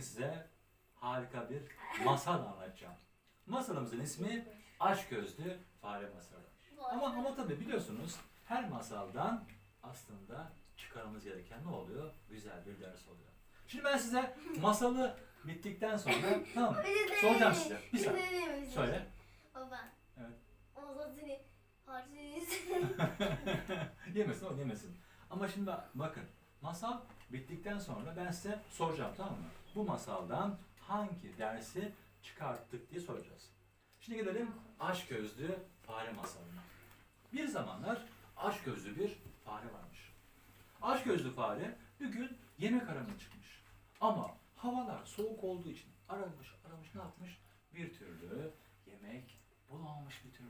size harika bir masal anlatacağım. Masalımızın ismi Açgözlü Fare Masalı. Ama tabii biliyorsunuz her masaldan aslında çıkarmamız gereken ne oluyor? Güzel bir ders oluyor. Şimdi ben size masalı bittikten sonra tamam mı? Soracağım size. Bir saniye. Söyle. Baba. Evet. O seni harcayız. Yemesin o yemesin. Ama şimdi bakın masal bittikten sonra ben size soracağım tamam mı? Bu masaldan hangi dersi çıkarttık diye soracağız. Şimdi gelelim Açgözlü Fare masalına. Bir zamanlar açgözlü bir fare varmış. Açgözlü fare bir gün yemek aramaya çıkmış. Ama havalar soğuk olduğu için aramış ne yapmış? Bir türlü yemek bulamamış bir türlü.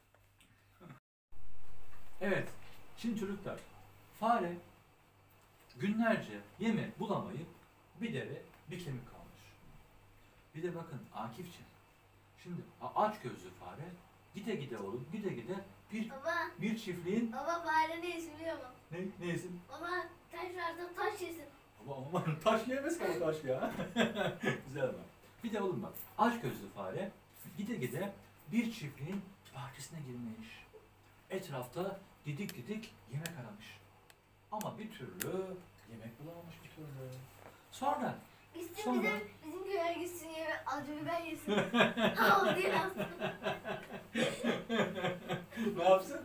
Evet, şimdi çocuklar, fare günlerce yemek bulamayıp bir deve bir kemik kalmış. Bir de bakın Akifciğim, şimdi açgözlü fare gide oğlum gide bir çiftliğin... Baba fare ne isim biliyor musun? Ne isim? Baba taş varsa taş yesin. Ama taş yemez ki o taş ya. Güzel ama. Bir de oğlum bak, açgözlü fare gide bir çiftliğin bahçesine girmiş. Etrafta didik yemek aramış. Ama bir türlü yemek bulamamış bir türlü. Sonra Gitsin bizim köye gitsin yeme acı biber yesin. Al değil aslında. Ne yapsın?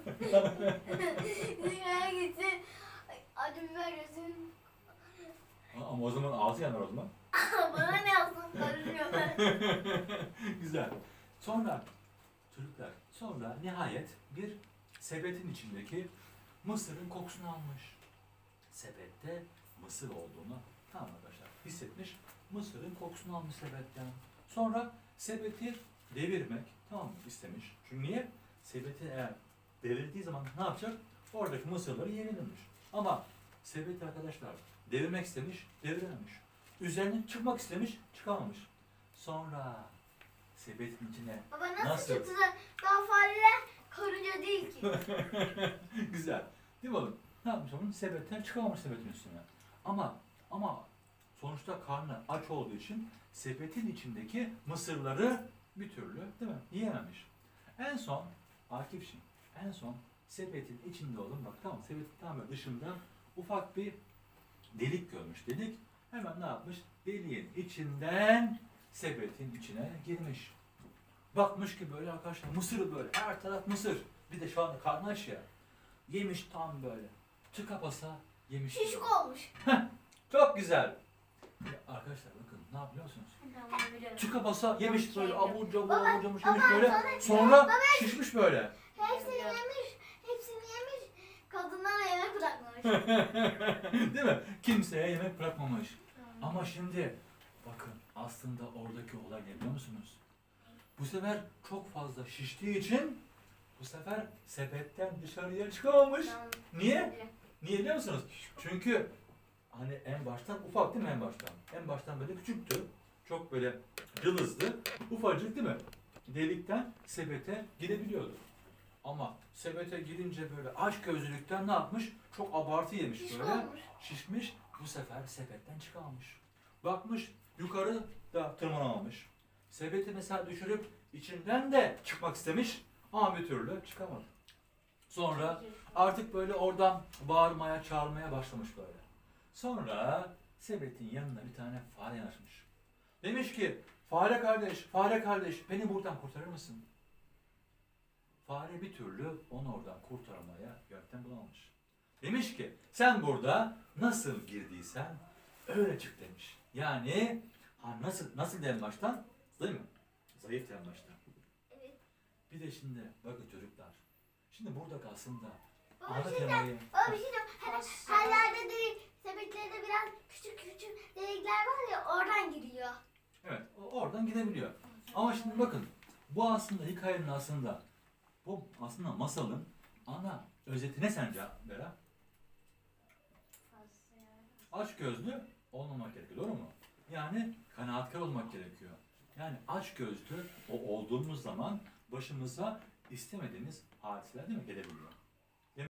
Bizim köye gitsin acı biber yesin. Ama o zaman ağzı yanar o zaman. Bana ne yapsın karışmıyor ben. Güzel. Sonra çocuklar nihayet bir sepetin içindeki mısırın kokusunu almış. Sepette mısır olduğunu tamam arkadaşlar hissetmiş. Mısırın kokusunu almış sepetten. Sonra sepeti devirmek tamam mı istemiş. Çünkü niye? Sepeti eğer devirdiği zaman ne yapacak? Oradaki mısırları yiyebilirmiş. Ama sepeti arkadaşlar devirmek istemiş, devirememiş. Üzerine çıkmak istemiş, çıkamamış. Sonra sepetin içine Baba nasıl çıktı da daha fareler karınca değil ki. Güzel. Değil mi oğlum? Ne yapmış onun? Sepetten çıkamamış sepetin üstüne. Ama sonuçta karnı aç olduğu için sepetin içindeki mısırları bir türlü değil mi? Yiyememiş. En son Akif'ciğim sepetin içinde oğlum bak tamam sepetin tam dışından ufak bir delik görmüş. Delik hemen ne yapmış? Deliğin içinden sepetin içine girmiş. Bakmış ki böyle arkadaşlar mısır böyle her taraf mısır. Bir de şu anda karnı aç ya. Yemiş tam böyle. Tıka basa yemiş. Şişko olmuş. Çok güzel. Ya arkadaşlar bakın ne yapıyor musunuz? Tamam biliyorum. Tıka basa yemiş böyle abur cubur yemiş baba, böyle. Sonra şişmiş böyle. Hepsini yemiş. Kadınlara yemek bırakmamış. Değil mi? Kimseye yemek bırakmamış. Ama şimdi bakın aslında oradaki olay ne biliyor musunuz? Bu sefer çok fazla şiştiği için bu sefer sepetten dışarıya çıkamamış. Niye? Niye biliyor musunuz? Çünkü hani en baştan ufak değil mi en baştan? En baştan böyle küçüktü. Çok böyle cılızdı. Ufacık değil mi? Delikten sepete girebiliyordu. Ama sepete girince böyle açgözlülükten ne yapmış? Çok abartı yemiş böyle. Şişmiş. Bu sefer sepetten çıkamamış. Bakmış yukarı da tırmanamamış. Sepeti mesela düşürüp içinden de çıkmak istemiş ama bir türlü çıkamadı. Sonra artık böyle oradan bağırmaya, çağırmaya başlamış böyle. Sonra sepetin yanına bir tane fare yanaşmış. Demiş ki, fare kardeş beni buradan kurtarır mısın? Fare bir türlü onu oradan kurtarmaya yöntem bulamamış. Demiş ki, sen burada nasıl girdiysen öyle çık demiş. Yani nasıl en baştan? Değil mi? Zayıf en baştan. Evet. Bir de şimdi bakın çocuklar. Şimdi burada aslında Baba bir şey diyeyim. Hani her yerde değil, sepetlerde biraz küçük delikler var ya oradan giriyor. Evet, oradan gidebiliyor. Ama şimdi bakın, bu aslında hikayenin bu aslında masalın ana özeti ne sence Bera? Açgözlü olmamak gerekiyor, doğru mu? Yani kanaatkar olmak gerekiyor. Yani açgözlü olduğumuz zaman başımıza istemediğimiz hadiseler değil mi gelebiliyor?